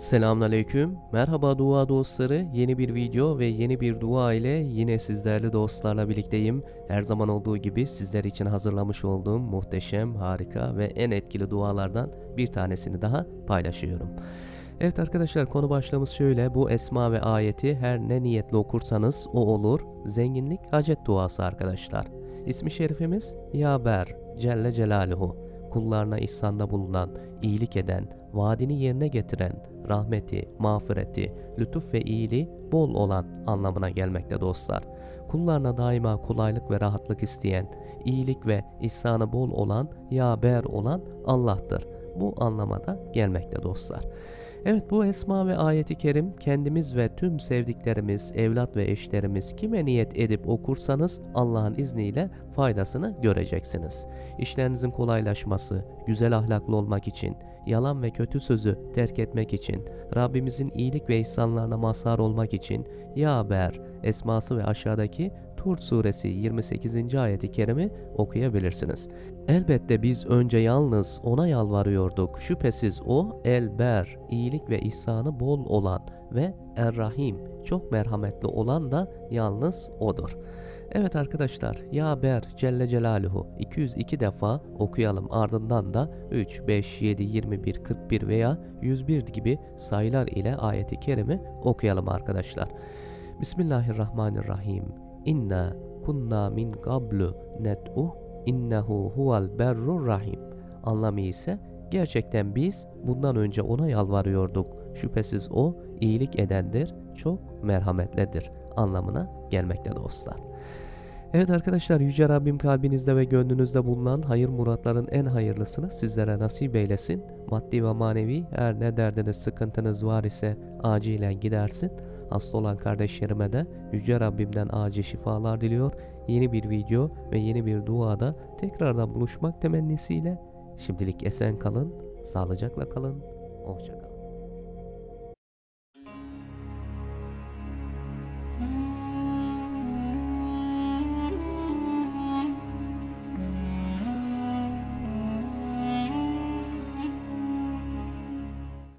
Selamünaleyküm. Merhaba dua dostları. Yeni bir video ve yeni bir dua ile yine sizlerle dostlarla birlikteyim. Her zaman olduğu gibi sizler için hazırlamış olduğum muhteşem, harika ve en etkili dualardan bir tanesini daha paylaşıyorum. Evet arkadaşlar, konu başlığımız şöyle: bu esma ve ayeti her ne niyetle okursanız o olur. Zenginlik hacet duası arkadaşlar. İsmi şerifimiz Yaber Celle Celaluhu. Kullarına ihsanda bulunan, iyilik eden, vaadini yerine getiren, rahmeti, mağfireti, lütuf ve iyiliği bol olan anlamına gelmekte dostlar. Kullarına daima kolaylık ve rahatlık isteyen, iyilik ve ihsanı bol olan, yaber olan Allah'tır. Bu anlamada gelmekte dostlar. Evet, bu esma ve ayeti kerim kendimiz ve tüm sevdiklerimiz, evlat ve eşlerimiz kime niyet edip okursanız Allah'ın izniyle faydasını göreceksiniz. İşlerinizin kolaylaşması, güzel ahlaklı olmak için, yalan ve kötü sözü terk etmek için, Rabbimizin iyilik ve ihsanlarına mazhar olmak için Yaber esması ve aşağıdaki Tur suresi 28. ayeti kerimi okuyabilirsiniz. Elbette biz önce yalnız ona yalvarıyorduk. Şüphesiz o Elber, iyilik ve ihsanı bol olan ve Er-Rahim, çok merhametli olan da yalnız odur. Evet arkadaşlar, Yaber Celle Celaluhu 202 defa okuyalım, ardından da 3, 5, 7, 21, 41 veya 101 gibi sayılar ile ayeti kerimi okuyalım arkadaşlar. Bismillahirrahmanirrahim. İnna kunna min qablu net'uh innehu huvel berrur rahim. Anlamı ise gerçekten biz bundan önce ona yalvarıyorduk. Şüphesiz o iyilik edendir, çok merhametlidir anlamına gelmekte dostlar. Evet arkadaşlar, Yüce Rabbim kalbinizde ve gönlünüzde bulunan hayır muratların en hayırlısını sizlere nasip eylesin. Maddi ve manevi her ne derdiniz, sıkıntınız var ise acilen gidersin. Hasta olan kardeşlerime de Yüce Rabbimden acil şifalar diliyor. Yeni bir video ve yeni bir duada tekrardan buluşmak temennisiyle şimdilik esen kalın, sağlıcakla kalın, hoşça kalın.